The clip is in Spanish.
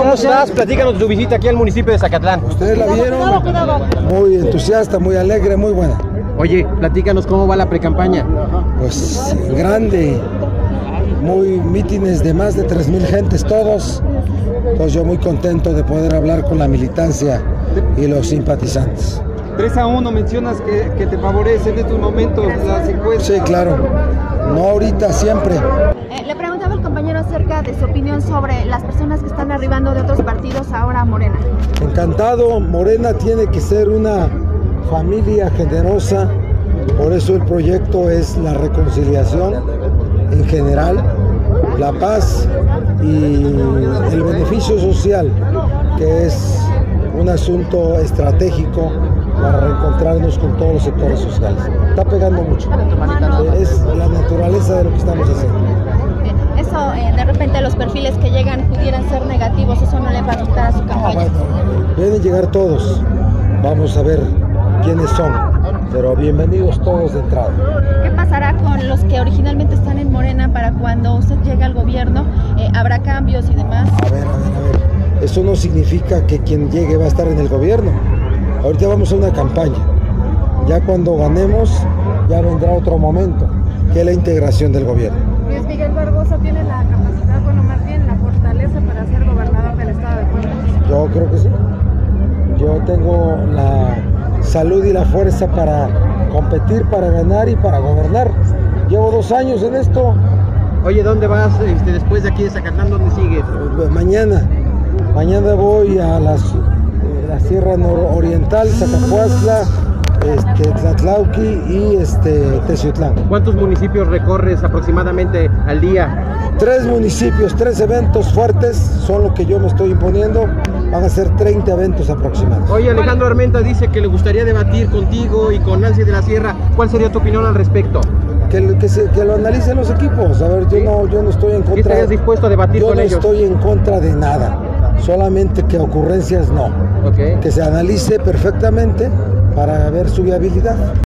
¿Cómo estás? Platícanos de tu visita aquí al municipio de Zacatlán. Ustedes la vieron, muy entusiasta, muy alegre, muy buena. Oye, platícanos cómo va la precampaña. Pues grande, muy mítines de más de 3,000 gentes todos. Pues yo muy contento de poder hablar con la militancia y los simpatizantes. 3-1, mencionas que te favorecen en estos momentos las encuestas. Sí, claro. No ahorita, siempre. Le preguntaba el compañero acerca de su opinión sobre las personas que están arribando de otros partidos ahora a Morena. Encantado, Morena tiene que ser una familia generosa, por eso el proyecto es la reconciliación en general, la paz y el beneficio social, que es un asunto estratégico para reencontrarnos con todos los sectores sociales. Está pegando mucho, es la naturaleza de lo que estamos haciendo. Eso, de repente los perfiles que llegan pudieran ser negativos, eso no le va a afectar a su campaña. Deben llegar todos, vamos a ver quiénes son, pero bienvenidos todos de entrada. ¿Qué pasará con los que originalmente están en Morena para cuando usted llegue al gobierno? ¿Habrá cambios y demás? A ver, eso no significa que quien llegue va a estar en el gobierno. Ahorita vamos a una campaña, ya cuando ganemos ya vendrá otro momento, que es la integración del gobierno. Luis Miguel Barbosa tiene la capacidad, bueno, más bien la fortaleza para ser gobernador del estado de Puebla. Yo creo que sí. Yo tengo la salud y la fuerza para competir, para ganar y para gobernar. Llevo 2 años en esto. Oye, ¿dónde vas después de aquí de Zacatlán? ¿Dónde sigues? Mañana voy a la Sierra Nororiental, Zacapuastla, Tlatlauqui y Teciutlán. ¿Cuántos municipios recorres aproximadamente al día? 3 municipios, 3 eventos fuertes son lo que yo me estoy imponiendo. Van a ser 30 eventos aproximados. Oye, Alejandro Armenta dice que le gustaría debatir contigo y con Nancy de la Sierra. ¿Cuál sería tu opinión al respecto? Que lo analicen los equipos. A ver, yo no estoy en contra. ¿Estarías dispuesto a debatir con ellos? Yo no estoy en contra de nada. Solamente que ocurrencias no. Okay. Que se analice perfectamente para ver su viabilidad.